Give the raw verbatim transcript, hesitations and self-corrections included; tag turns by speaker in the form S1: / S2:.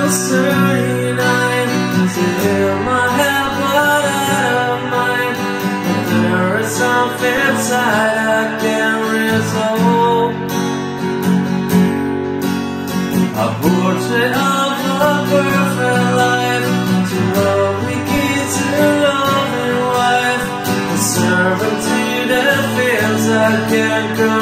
S1: answering night to hear my head, but out of mind. But there is something inside I can't resolve. A portrait of a perfect life, to love we give to loving wife, a servant to the fears I can't go.